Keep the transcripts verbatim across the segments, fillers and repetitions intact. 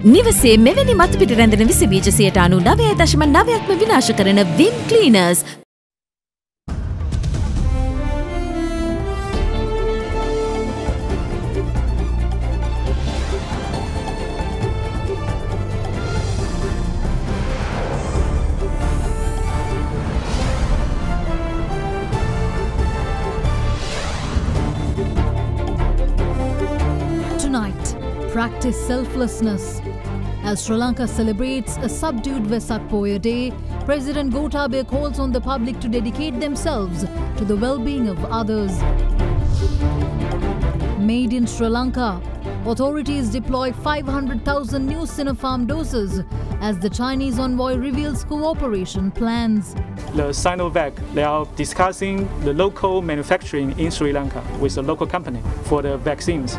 නිවසේ මෙවැනි මතු පිට රැඳෙන විස බීජ සියයට අනූනවය දශම නවයක්ම විනාශ කරන විම් ක්ලීනර්ස්. Tonight, practice selflessness. As Sri Lanka celebrates a subdued Vesak Poya Day, President Gotabaya calls on the public to dedicate themselves to the well-being of others. Made in Sri Lanka, authorities deploy five hundred thousand new Sinopharm doses as the Chinese envoy reveals cooperation plans. The Sinovac, they are discussing the local manufacturing in Sri Lanka with a local company for the vaccines.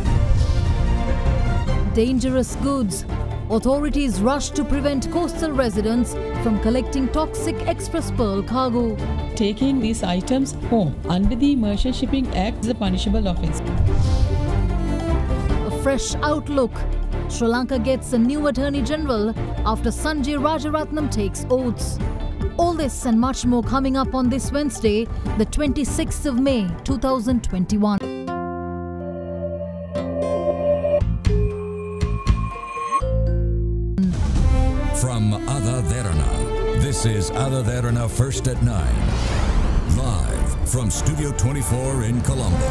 Dangerous goods. Authorities rush to prevent coastal residents from collecting toxic Express Pearl cargo. Taking these items home under the Merchant Shipping Act is a punishable offence. A fresh outlook. Sri Lanka gets a new Attorney General after Sanjay Rajaratnam takes oaths. All this and much more coming up on this Wednesday, the twenty-sixth of May two thousand twenty-one. From Ada Derana, this is Ada Derana First at nine. Live from Studio twenty-four in Colombo.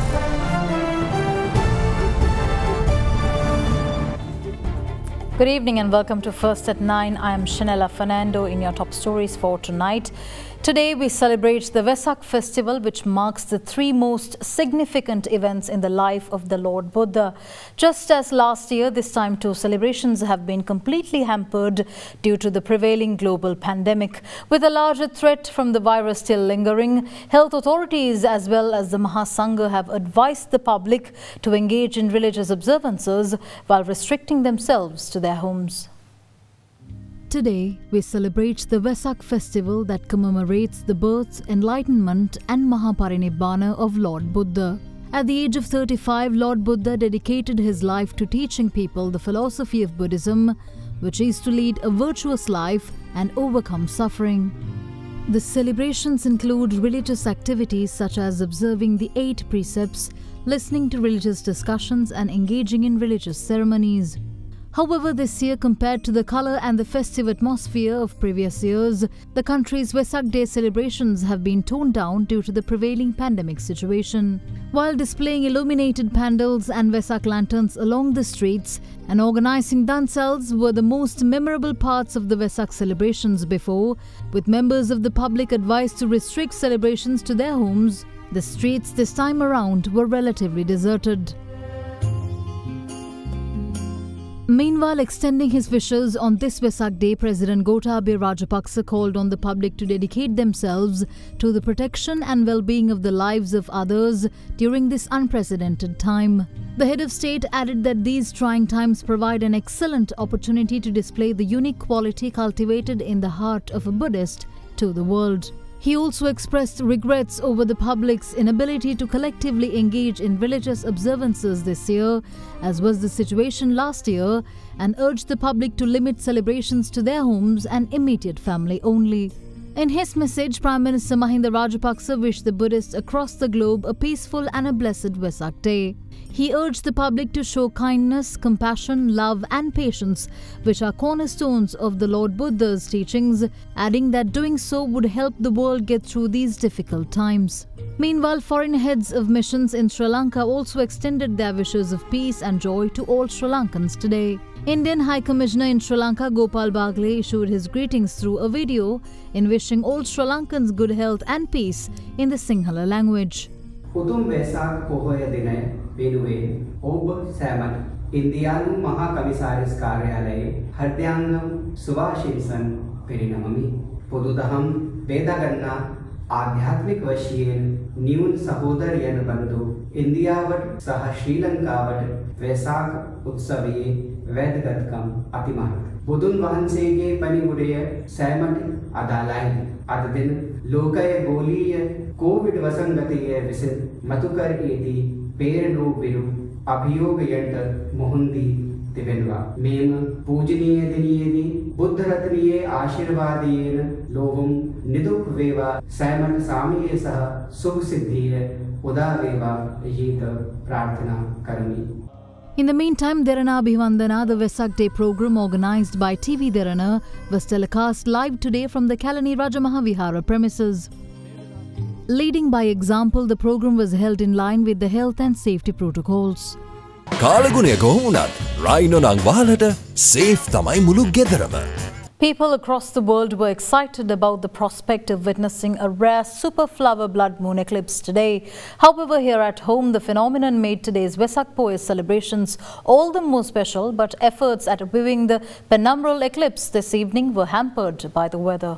Good evening and welcome to First at nine. I am Shanella Fernando in your top stories for tonight. Today we celebrate the Vesak festival, which marks the three most significant events in the life of the Lord Buddha. Just as last year, this time too celebrations have been completely hampered due to the prevailing global pandemic. With a larger threat from the virus still lingering, health authorities as well as the Mahasangha have advised the public to engage in religious observances while restricting themselves to their homes. Today, we celebrate the Vesak festival that commemorates the birth, enlightenment and Mahaparinibbana of Lord Buddha. At the age of thirty-five, Lord Buddha dedicated his life to teaching people the philosophy of Buddhism, which is to lead a virtuous life and overcome suffering. The celebrations include religious activities such as observing the eight precepts, listening to religious discussions and engaging in religious ceremonies. However, this year, compared to the colour and the festive atmosphere of previous years, the country's Vesak Day celebrations have been toned down due to the prevailing pandemic situation. While displaying illuminated pandals and Vesak lanterns along the streets and organising dansals were the most memorable parts of the Vesak celebrations before, with members of the public advised to restrict celebrations to their homes, the streets this time around were relatively deserted. Meanwhile, extending his wishes on this Vesak Day, President Gotabaya Rajapaksa called on the public to dedicate themselves to the protection and well-being of the lives of others during this unprecedented time. The head of state added that these trying times provide an excellent opportunity to display the unique quality cultivated in the heart of a Buddhist to the world. He also expressed regrets over the public's inability to collectively engage in religious observances this year, as was the situation last year, and urged the public to limit celebrations to their homes and immediate family only. In his message, Prime Minister Mahinda Rajapaksa wished the Buddhists across the globe a peaceful and a blessed Vesak Day. He urged the public to show kindness, compassion, love and patience, which are cornerstones of the Lord Buddha's teachings, adding that doing so would help the world get through these difficult times. Meanwhile, foreign heads of missions in Sri Lanka also extended their wishes of peace and joy to all Sri Lankans today. Indian High Commissioner in Sri Lanka, Gopal Bagle, issued his greetings through a video in wishing all Sri Lankans good health and peace in the Sinhala language. උතුම් වෙසක් පොහොය දිනය වෙනුවෙන් ඔබ සෑමට ඉන්දියානු මහා කමිසාරිස් කාර්යාලයේ හෘදයාංගම් සුභාශිංසන් පෙරිනමමි. පොදු දහම් වේදගන්නා ආධ්‍යාත්මික වශයෙන් නියුන් සහෝදරයන් බඳු ඉන්දියාවට සහ ශ්‍රී ලංකාවට වෙසක් උත්සවයේ වැදගත්කම් අතිමහත්. බුදුන් වහන්සේගේ පණිවුඩය සෑමට අදාළයි. අද දින ලෝකයේ ගෝලීය कोविड वसंगतीय विसिन मधुकर एति पेरनो विरु अभियोगयंट मोहंदी තිබෙනවා. මේම පූජනීය දිනයේදී බුද්ධ රත්නයේ ආශිර්වාදයෙන් ලෝවුම් නිදුක් වේවා සෑමට සාමියේ සහ සුභ සිද්ධිය උදා වේවා යීත ප්‍රාර්ථනා කරමි. In the meantime, Derana Abhivandana, the Vesak Day program organised by T V Derana, was telecast live today from the Kalani Rajamahawihara premises. Leading by example, the program was held in line with the health and safety protocols. කාලගුණය කොහොමුණත් රයිනෝ නං වහලට safe තමයි මුළු ගෙදරම. People across the world were excited about the prospect of witnessing a rare super flower blood moon eclipse today. However, here at home, the phenomenon made today's Vesak Poya celebrations all the more special, but efforts at viewing the penumbral eclipse this evening were hampered by the weather.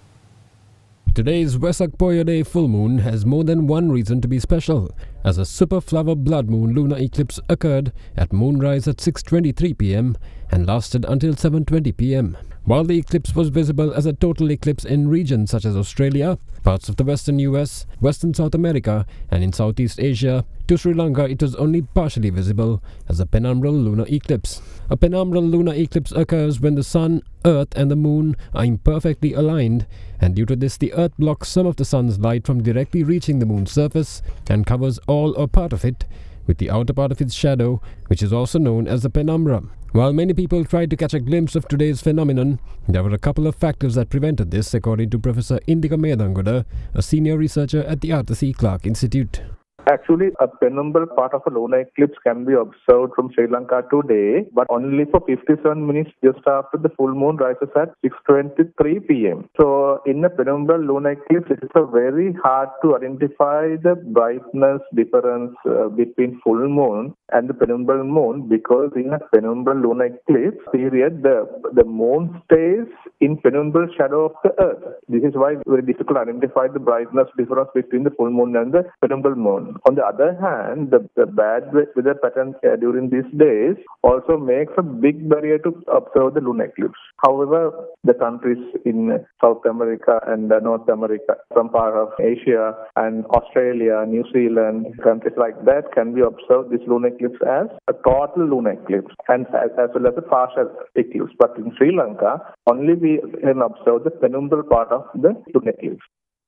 Today's Vesak Poya Day full moon has more than one reason to be special, as a super flower blood moon lunar eclipse occurred at moonrise at six twenty-three p m and lasted until seven twenty p m While the eclipse was visible as a total eclipse in regions such as Australia, parts of the western U S, western South America and in Southeast Asia, to Sri Lanka it was only partially visible as a penumbral lunar eclipse. A penumbral lunar eclipse occurs when the sun, earth and the moon are imperfectly aligned, and due to this the earth blocks some of the sun's light from directly reaching the moon's surface and covers all or part of it with the outer part of its shadow, which is also known as the penumbra. While many people tried to catch a glimpse of today's phenomenon, there were a couple of factors that prevented this, according to Professor Indika Medangoda, a senior researcher at the Arthur C. Clarke Institute. Actually, a penumbral part of a lunar eclipse can be observed from Sri Lanka today, but only for fifty-seven minutes just after the full moon rises at six twenty-three p m So, in a penumbral lunar eclipse, it is very hard to identify the brightness difference uh, between full moon and the penumbral moon, because in a penumbral lunar eclipse period, the, the moon stays in penumbral shadow of the earth. This is why it's very difficult to identify the brightness difference between the full moon and the penumbral moon. On the other hand, the, the bad weather pattern uh, during these days also makes a big barrier to observe the lunar eclipse. However, the countries in South America and uh, North America, some part of Asia and Australia, New Zealand, countries like that can be observed this lunar eclipse as a total lunar eclipse and as, as well as a partial eclipse. But in Sri Lanka, only we can observe the penumbral part of the lunar eclipse.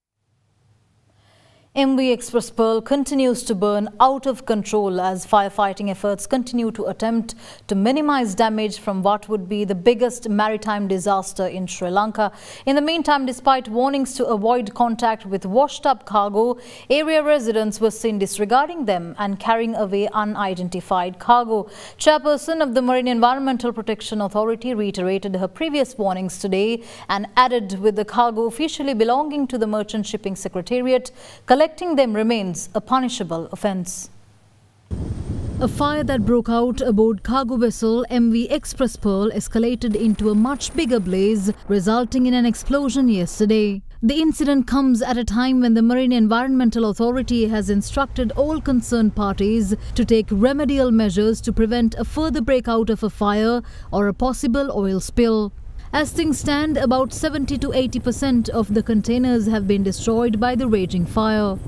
M V Express Pearl continues to burn out of control as firefighting efforts continue to attempt to minimize damage from what would be the biggest maritime disaster in Sri Lanka. In the meantime, despite warnings to avoid contact with washed-up cargo, area residents were seen disregarding them and carrying away unidentified cargo. Chairperson of the Marine Environmental Protection Authority reiterated her previous warnings today and added, with the cargo officially belonging to the Merchant Shipping Secretariat, collecting them remains a punishable offence. A fire that broke out aboard cargo vessel M V Express Pearl escalated into a much bigger blaze, resulting in an explosion yesterday. The incident comes at a time when the Marine Environmental Authority has instructed all concerned parties to take remedial measures to prevent a further breakout of a fire or a possible oil spill. As things stand, about seventy to eighty percent of the containers have been destroyed by the raging fire.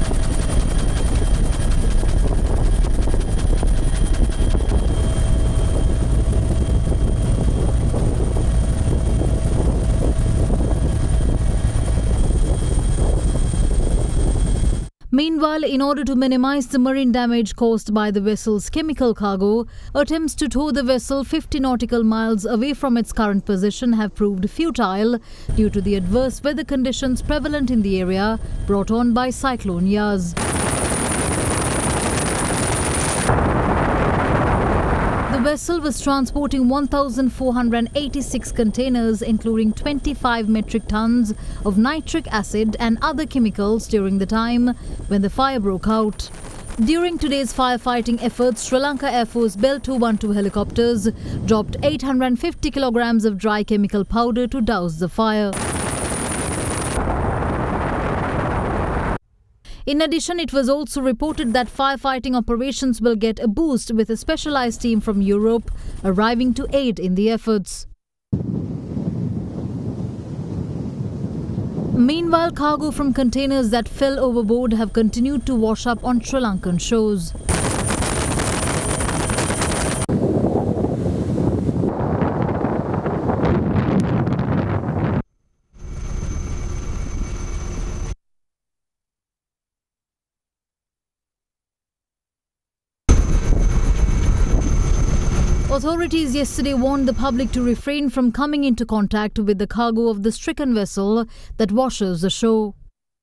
Meanwhile, in order to minimize the marine damage caused by the vessel's chemical cargo, attempts to tow the vessel fifty nautical miles away from its current position have proved futile due to the adverse weather conditions prevalent in the area brought on by Cyclone Yas. The vessel was transporting one thousand four hundred eighty-six containers, including twenty-five metric tons of nitric acid and other chemicals during the time when the fire broke out. During today's firefighting efforts, Sri Lanka Air Force Bell two one two helicopters dropped eight hundred fifty kilograms of dry chemical powder to douse the fire. In addition, it was also reported that firefighting operations will get a boost with a specialized team from Europe arriving to aid in the efforts. Meanwhile, cargo from containers that fell overboard have continued to wash up on Sri Lankan shores. Authorities yesterday warned the public to refrain from coming into contact with the cargo of the stricken vessel that washes ashore.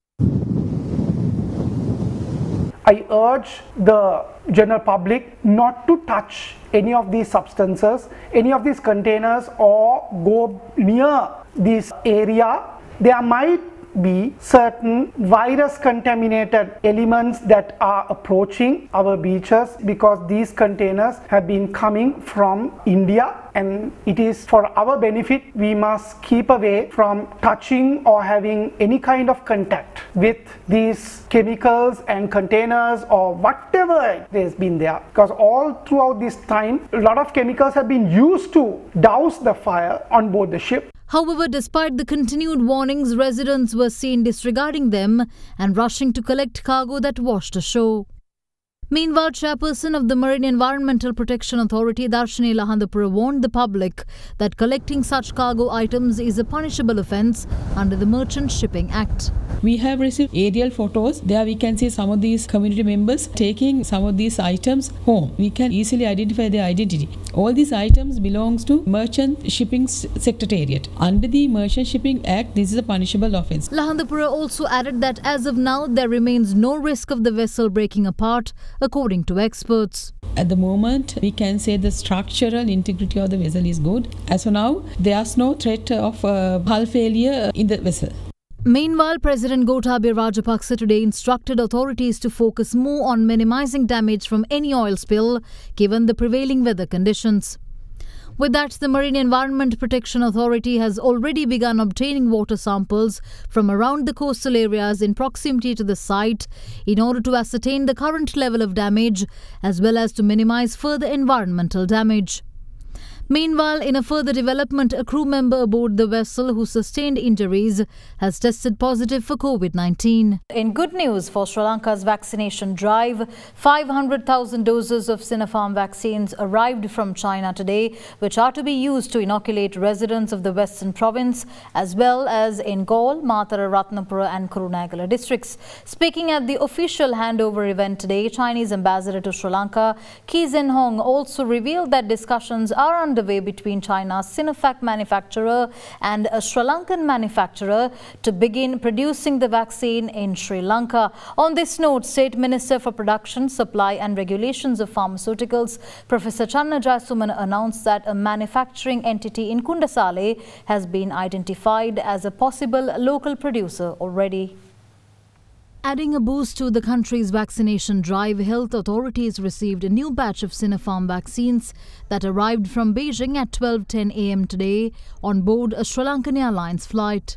I urge the general public not to touch any of these substances, any of these containers, or go near this area. There might be certain virus contaminated elements that are approaching our beaches because these containers have been coming from India, and it is for our benefit we must keep away from touching or having any kind of contact with these chemicals and containers or whatever has been there, because all throughout this time a lot of chemicals have been used to douse the fire on board the ship. However, despite the continued warnings, residents were seen disregarding them and rushing to collect cargo that washed ashore. Meanwhile, Chairperson of the Marine Environmental Protection Authority, Darshini Lahandapura, warned the public that collecting such cargo items is a punishable offence under the Merchant Shipping Act. We have received aerial photos. There we can see some of these community members taking some of these items home. We can easily identify their identity. All these items belongs to Merchant Shipping Secretariat. Under the Merchant Shipping Act, this is a punishable offence. Lahandapura also added that as of now, there remains no risk of the vessel breaking apart, according to experts. At the moment, we can say the structural integrity of the vessel is good. As of now, there's no threat of uh, hull failure in the vessel. Meanwhile, President Gotabaya Rajapaksa today instructed authorities to focus more on minimizing damage from any oil spill, given the prevailing weather conditions. With that, the Marine Environment Protection Authority has already begun obtaining water samples from around the coastal areas in proximity to the site in order to ascertain the current level of damage as well as to minimize further environmental damage. Meanwhile, in a further development, a crew member aboard the vessel who sustained injuries has tested positive for COVID nineteen. In good news for Sri Lanka's vaccination drive, five hundred thousand doses of Sinopharm vaccines arrived from China today, which are to be used to inoculate residents of the Western Province as well as in Galle, Matara, Ratnapura and Kurunegala districts. Speaking at the official handover event today, Chinese ambassador to Sri Lanka, Kee Zhen-hong, also revealed that discussions are underway between China's Sinovac manufacturer and a Sri Lankan manufacturer to begin producing the vaccine in Sri Lanka. On this note, State Minister for Production, Supply and Regulations of Pharmaceuticals, Professor Channa Jayasumana, announced that a manufacturing entity in Kundasale has been identified as a possible local producer already. Adding a boost to the country's vaccination drive, health authorities received a new batch of Sinopharm vaccines that arrived from Beijing at twelve ten a m today on board a Sri Lankan Airlines flight.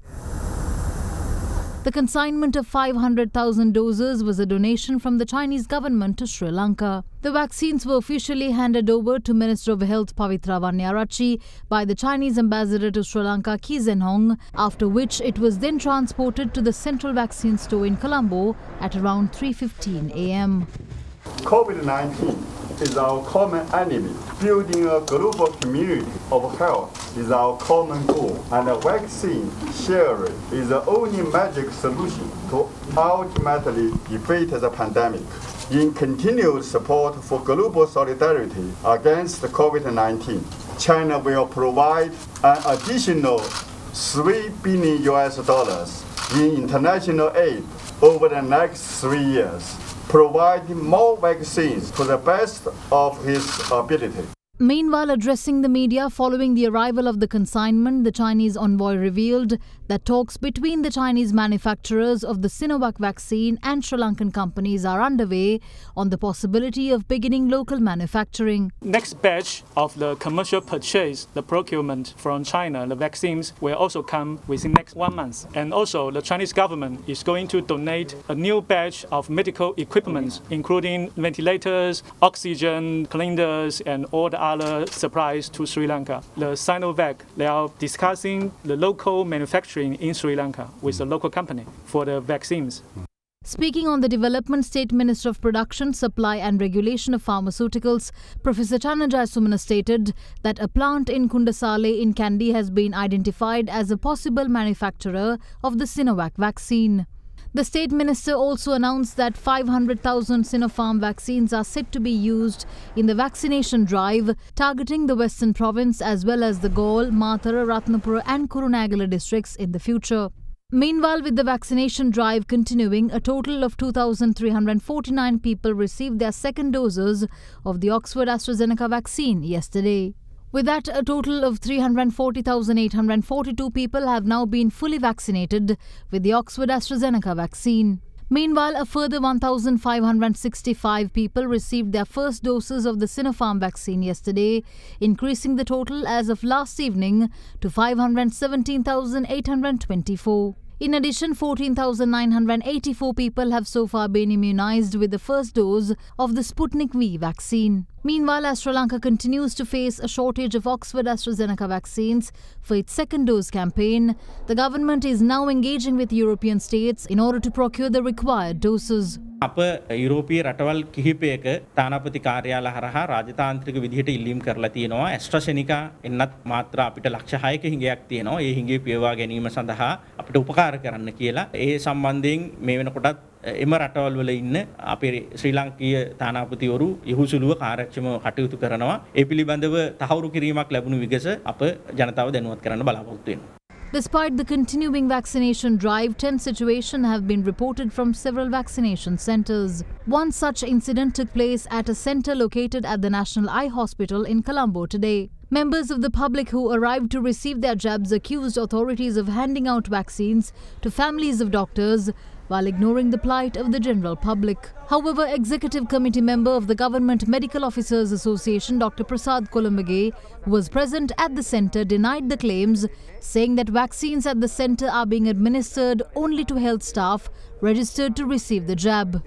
The consignment of five hundred thousand doses was a donation from the Chinese government to Sri Lanka. The vaccines were officially handed over to Minister of Health Pavitra Vanniyarachchi by the Chinese ambassador to Sri Lanka, Kee Zhen-hong, after which it was then transported to the Central Vaccine Store in Colombo at around three fifteen a m COVID nineteen is our common enemy. Building a global community of health is our common goal, and a vaccine sharing is the only magic solution to ultimately defeat the pandemic. In continued support for global solidarity against COVID nineteen, China will provide an additional three billion U S dollars in international aid over the next three years, providing more vaccines to the best of his ability. Meanwhile, addressing the media following the arrival of the consignment, the Chinese envoy revealed that talks between the Chinese manufacturers of the Sinovac vaccine and Sri Lankan companies are underway on the possibility of beginning local manufacturing. Next batch of the commercial purchase, the procurement from China, the vaccines will also come within next one month. And also the Chinese government is going to donate a new batch of medical equipment, including ventilators, oxygen, cylinders, and all the other supplies to Sri Lanka. The Sinovac, they are discussing the local manufacturing in Sri Lanka with a local company for the vaccines. Speaking on the development, State Minister of Production, Supply and Regulation of Pharmaceuticals, Professor Channa Jayasumana, stated that a plant in Kundasale in Kandy has been identified as a possible manufacturer of the Sinovac vaccine. The state minister also announced that five hundred thousand Sinopharm vaccines are set to be used in the vaccination drive targeting the Western Province as well as the Galle, Mathura, Ratnapura and Kurunegala districts in the future. Meanwhile, with the vaccination drive continuing, a total of two thousand three hundred forty-nine people received their second doses of the Oxford AstraZeneca vaccine yesterday. With that, a total of three hundred forty thousand eight hundred forty-two people have now been fully vaccinated with the Oxford AstraZeneca vaccine. Meanwhile, a further one thousand five hundred sixty-five people received their first doses of the Sinopharm vaccine yesterday, increasing the total as of last evening to five hundred seventeen thousand eight hundred twenty-four. In addition, fourteen thousand nine hundred eighty-four people have so far been immunized with the first dose of the Sputnik V vaccine. Meanwhile, Sri Lanka continues to face a shortage of Oxford AstraZeneca vaccines for its second dose campaign. The government is now engaging with European states in order to procure the required doses. අප යුරෝපීය රටවල් කිහිපයක තානාපති කාර්යාල හරහා රාජතාන්ත්‍රික විදිහට ඉල්ලීම් කරලා තියෙනවා. ඇස්ට්‍රාසෙනිකා එන්නත් මාත්‍රා අපිට ලක්ෂ හයක හිඟයක් තියෙනවා. ඒ හිඟේ පියවා ගැනීම සඳහා අපිට උපකාර කරන්න කියලා. ඒ සම්බන්ධයෙන් මේ වෙනකොටත් එම රටවල් වල ඉන්න අපේ ශ්‍රී ලංකීය තානාපතිවරු යහුසුලුව කාර්යක්ෂමව කටයුතු කරනවා. ඒ පිළිබඳව තහවුරු කිරීමක් ලැබුණු විගස අප ජනතාව දැනුවත් කරන්න බලාපොරොත්තු වෙනවා. Despite the continuing vaccination drive, ten situations have been reported from several vaccination centres. One such incident took place at a centre located at the National Eye Hospital in Colombo today. Members of the public who arrived to receive their jabs accused authorities of handing out vaccines to families of doctors while ignoring the plight of the general public. However, Executive Committee member of the Government Medical Officers Association, Doctor Prasad Kolambage, who was present at the centre, denied the claims, saying that vaccines at the centre are being administered only to health staff registered to receive the jab.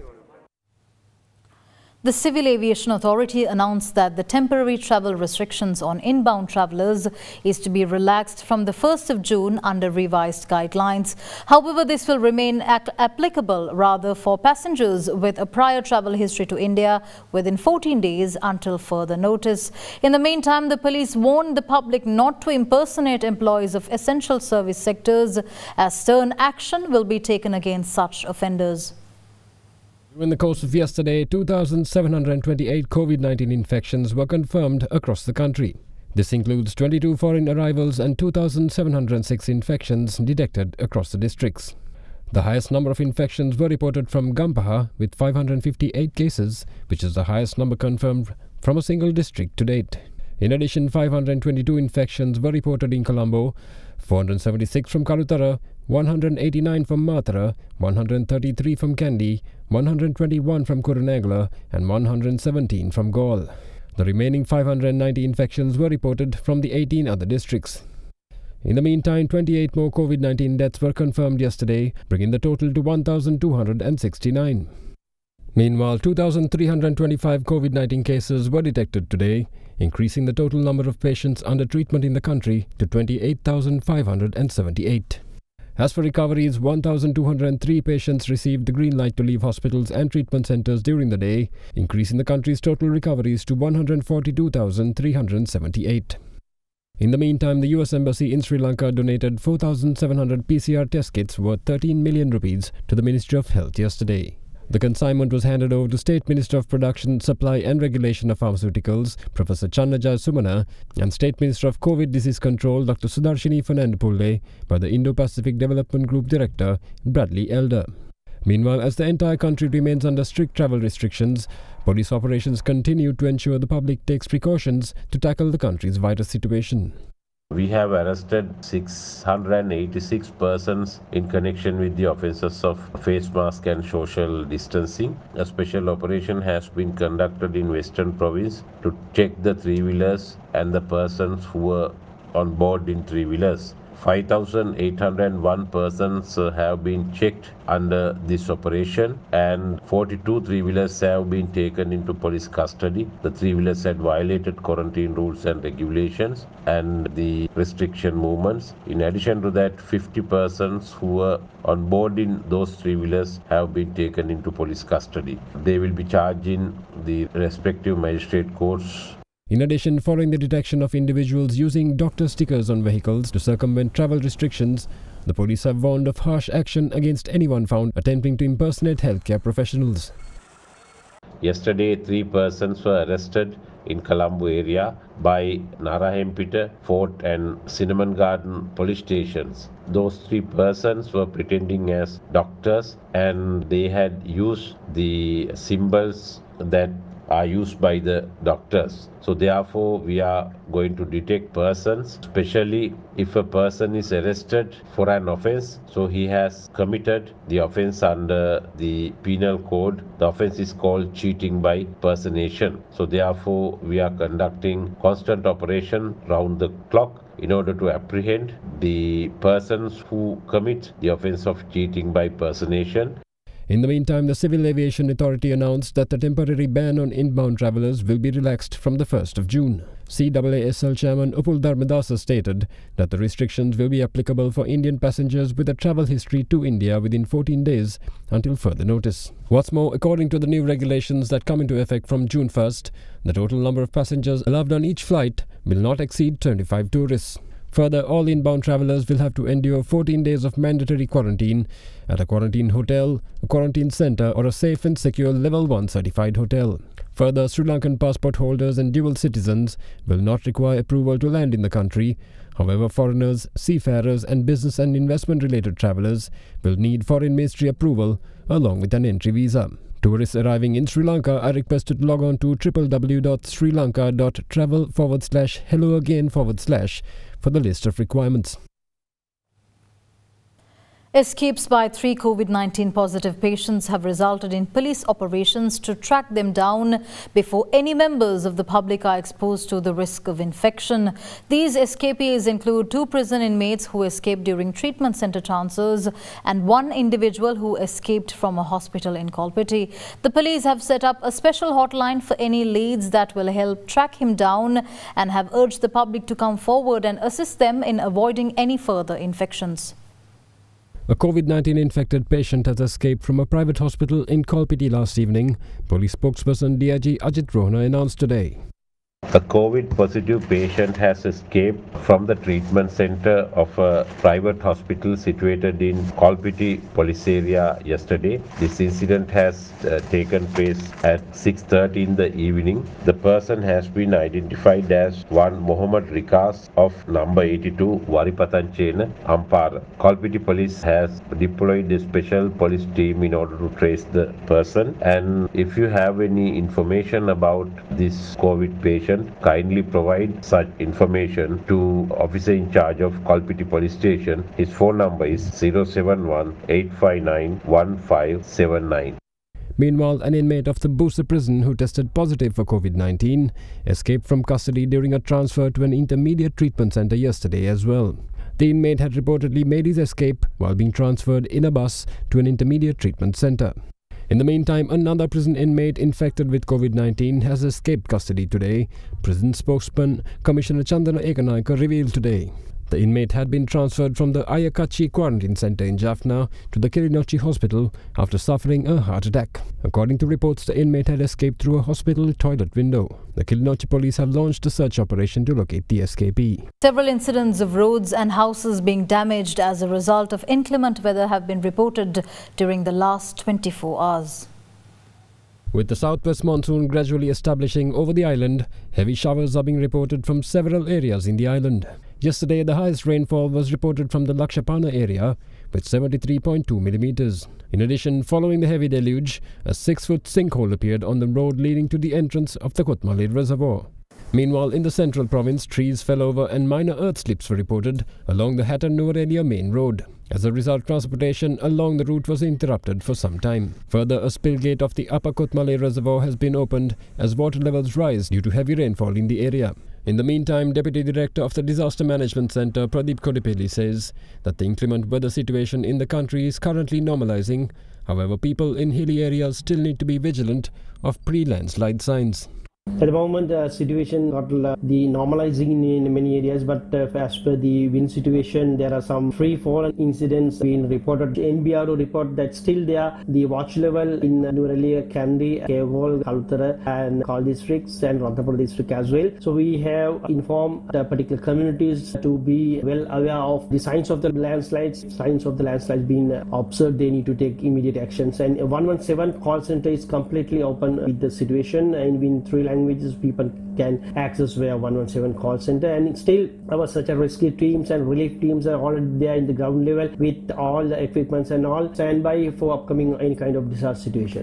The Civil Aviation Authority announced that the temporary travel restrictions on inbound travellers is to be relaxed from the first of June under revised guidelines. However, this will remain applicable rather for passengers with a prior travel history to India within fourteen days until further notice. In the meantime, the police warned the public not to impersonate employees of essential service sectors, as stern action will be taken against such offenders. In the course of yesterday, two thousand seven hundred twenty-eight COVID nineteen infections were confirmed across the country. This includes twenty-two foreign arrivals and two thousand seven hundred six infections detected across the districts. The highest number of infections were reported from Gampaha with five hundred fifty-eight cases, which is the highest number confirmed from a single district to date. In addition, five hundred twenty-two infections were reported in Colombo, four hundred seventy-six from Kalutara, one hundred eighty-nine from Mathura, one hundred thirty-three from Kandy, one hundred twenty-one from Kurunegala and one hundred seventeen from Galle. The remaining five hundred ninety infections were reported from the eighteen other districts. In the meantime, twenty-eight more COVID nineteen deaths were confirmed yesterday, bringing the total to one thousand two hundred sixty-nine. Meanwhile, two thousand three hundred twenty-five COVID nineteen cases were detected today, increasing the total number of patients under treatment in the country to twenty-eight thousand five hundred seventy-eight. As for recoveries, one thousand two hundred three patients received the green light to leave hospitals and treatment centres during the day, increasing the country's total recoveries to one hundred forty-two thousand three hundred seventy-eight. In the meantime, the U S Embassy in Sri Lanka donated four thousand seven hundred P C R test kits worth thirteen million rupees to the Ministry of Health yesterday. The consignment was handed over to State Minister of Production, Supply and Regulation of Pharmaceuticals, Professor Channajaya Sumana, and State Minister of COVID Disease Control, Doctor Sudarshini Fernandopulle, by the Indo-Pacific Development Group Director, Bradley Elder. Meanwhile, as the entire country remains under strict travel restrictions, police operations continue to ensure the public takes precautions to tackle the country's virus situation. We have arrested six hundred eighty-six persons in connection with the offences of face mask and social distancing. A special operation has been conducted in Western Province to check the three-wheelers and the persons who were on board in three-wheelers. five thousand eight hundred one persons uh, have been checked under this operation, and forty-two three-wheelers have been taken into police custody. The three-wheelers had violated quarantine rules and regulations and the restriction movements. In addition to that, fifty persons who were on board in those three-wheelers have been taken into police custody. They will be charged in the respective magistrate courts. In addition, following the detection of individuals using doctor stickers on vehicles to circumvent travel restrictions, the police have warned of harsh action against anyone found attempting to impersonate healthcare professionals. Yesterday, three persons were arrested in Colombo area by Narahempita, Fort and Cinnamon Garden police stations. Those three persons were pretending as doctors and they had used the symbols that are used by the doctors. So therefore, we are going to detect persons, especially if a person is arrested for an offense. So he has committed the offense under the penal code. The offense is called cheating by personation. So therefore, we are conducting constant operation round the clock in order to apprehend the persons who commit the offense of cheating by personation. In the meantime, the Civil Aviation Authority announced that the temporary ban on inbound travellers will be relaxed from the first of June. C A A S L Chairman Upul Dharmadasa stated that the restrictions will be applicable for Indian passengers with a travel history to India within fourteen days until further notice. What's more, according to the new regulations that come into effect from June first, the total number of passengers allowed on each flight will not exceed twenty-five tourists. Further, all inbound travellers will have to endure fourteen days of mandatory quarantine at a quarantine hotel, a quarantine centre or a safe and secure level one certified hotel. Further, Sri Lankan passport holders and dual citizens will not require approval to land in the country. However, foreigners, seafarers and business and investment related travellers will need Foreign Ministry approval along with an entry visa. Tourists arriving in Sri Lanka are requested to log on to w w w dot sri lanka dot travel forward slash hello again forward slash for the list of requirements. Escapes by three COVID nineteen positive patients have resulted in police operations to track them down before any members of the public are exposed to the risk of infection. These escapees include two prison inmates who escaped during treatment centre transfers and one individual who escaped from a hospital in Kolpiti. The police have set up a special hotline for any leads that will help track him down and have urged the public to come forward and assist them in avoiding any further infections. A COVID nineteen infected patient has escaped from a private hospital in Kolpiti last evening, police spokesperson D I G Ajit Rohana announced today. A COVID positive patient has escaped from the treatment center of a private hospital situated in Kolpiti police area yesterday. This incident has uh, taken place at six thirty in the evening. The person has been identified as one Mohammed Rikas of number eighty-two Waripatanchena, Ampara. Kolpiti police has deployed a special police team in order to trace the person. And if you have any information about this COVID patient, kindly provide such information to officer in charge of Kolpiti police station. His phone number is zero seven one eight five nine one five seven nine. Meanwhile, an inmate of the Busa prison who tested positive for COVID nineteen escaped from custody during a transfer to an intermediate treatment centre yesterday as well. The inmate had reportedly made his escape while being transferred in a bus to an intermediate treatment centre. In the meantime, another prison inmate infected with COVID nineteen has escaped custody today, prison spokesman Commissioner Chandana Ekanayaka revealed today. The inmate had been transferred from the Ayakachi quarantine centre in Jaffna to the Kilinochchi hospital after suffering a heart attack. According to reports, the inmate had escaped through a hospital toilet window. The Kilinochchi police have launched a search operation to locate the escapee. Several incidents of roads and houses being damaged as a result of inclement weather have been reported during the last twenty-four hours. With the southwest monsoon gradually establishing over the island, heavy showers are being reported from several areas in the island. Yesterday, the highest rainfall was reported from the Lakshapana area with seventy-three point two millimeters. In addition, following the heavy deluge, a six-foot sinkhole appeared on the road leading to the entrance of the Kotmale Reservoir. Meanwhile, in the central province, trees fell over and minor earth slips were reported along the Hatton-Nuwara main road. As a result, transportation along the route was interrupted for some time. Further, a spill gate of the Upper Kotmale Reservoir has been opened as water levels rise due to heavy rainfall in the area. In the meantime, Deputy Director of the Disaster Management Centre, Pradeep Kodipeli, says that the inclement weather situation in the country is currently normalising. However, people in hilly areas still need to be vigilant of pre-landslide signs. At the moment, the uh, situation got uh, the normalizing in, in many areas, but uh, as per the wind situation, there are some free fall incidents being reported. N B R O report that still there, the watch level in Nuwara, Kandy, Kewol, Kalutara and Kal districts and Rantapura district as well. So we have informed the particular communities to be well aware of the signs of the landslides, signs of the landslides being observed. They need to take immediate actions. And one one seven call center is completely open with the situation, and in three languages people can access via one one seven call center. And still our search and rescue teams and relief teams are already there in the ground level with all the equipments and all standby for upcoming any kind of disaster situation.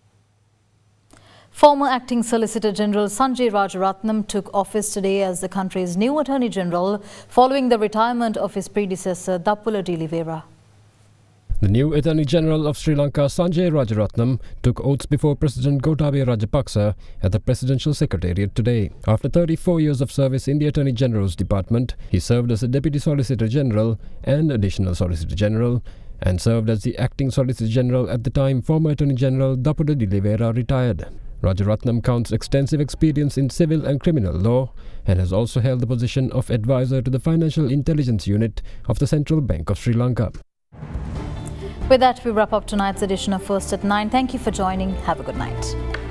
Former Acting Solicitor General Sanjay Rajaratnam took office today as the country's new Attorney General following the retirement of his predecessor Dappula Dilivera. The new Attorney General of Sri Lanka, Sanjay Rajaratnam, took oaths before President Gotabaya Rajapaksa at the Presidential Secretariat today. After thirty-four years of service in the Attorney General's department, he served as a Deputy Solicitor General and Additional Solicitor General, and served as the Acting Solicitor General at the time former Attorney General Dappula Dilivera retired. Rajaratnam counts extensive experience in civil and criminal law and has also held the position of advisor to the Financial Intelligence Unit of the Central Bank of Sri Lanka. With that, we wrap up tonight's edition of First at nine. Thank you for joining. Have a good night.